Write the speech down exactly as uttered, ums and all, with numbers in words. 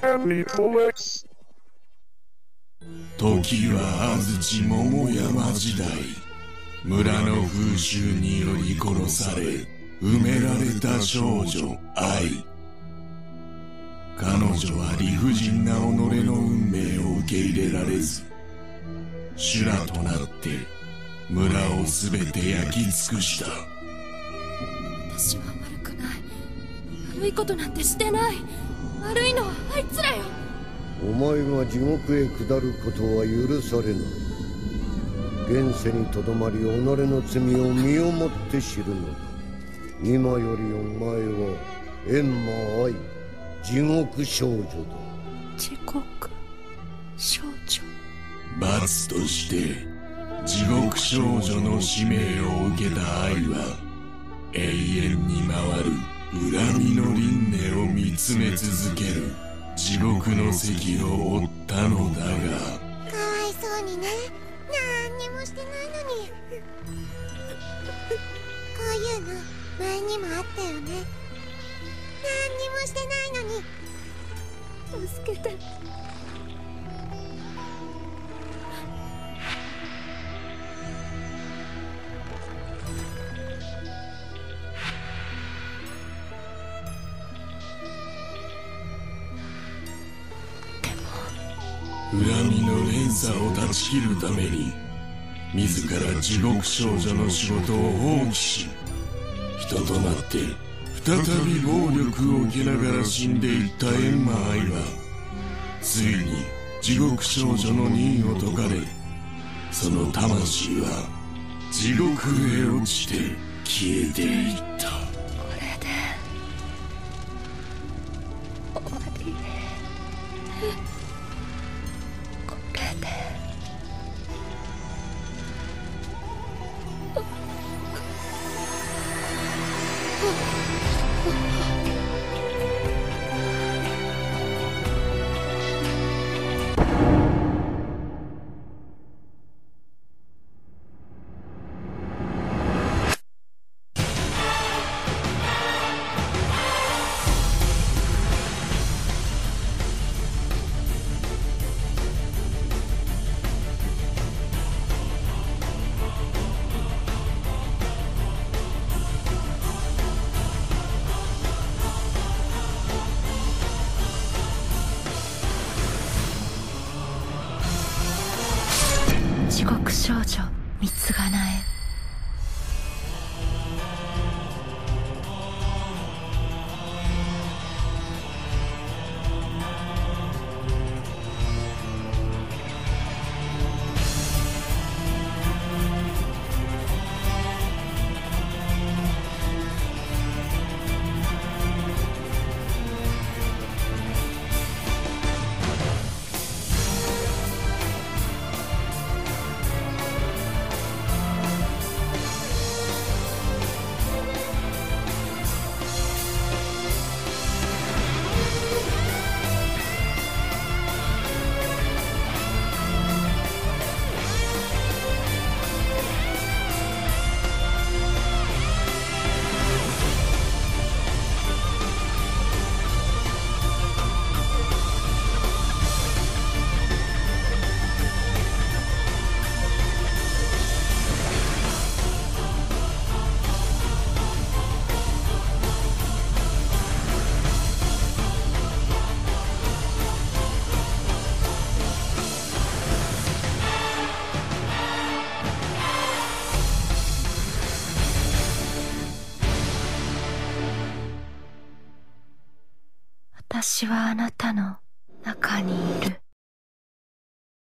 時は安土桃山時代、村の風習により殺され埋められた少女愛。彼女は理不尽な己の運命を受け入れられず、修羅となって村をすべて焼き尽くした。 私は悪くない。悪いことなんてしてない。悪いのはあいつらよ。 お前が地獄へ下ることは許されない。現世にとどまり己の罪を身をもって知るのだ。今よりお前は閻魔愛、地獄少女だ。 地獄少女。 罰として地獄少女の使命を受けた愛は永遠に回る恨みの輪廻を見つめ続ける地獄の石を追ったのだが、 かわいそうにね。なんにもしてないのに。こういうの前にもあったよね。なんにもしてないのに。 助けて。 恨みの連鎖を断ち切るために自ら地獄少女の仕事を放棄し、人となって再び暴力を受けながら死んでいった閻魔愛は、ついに地獄少女の任を解かれ、その魂は地獄へ落ちて消えていった。 これで終わり。これで地獄少女三つがなえ。私はあなたの中にいる。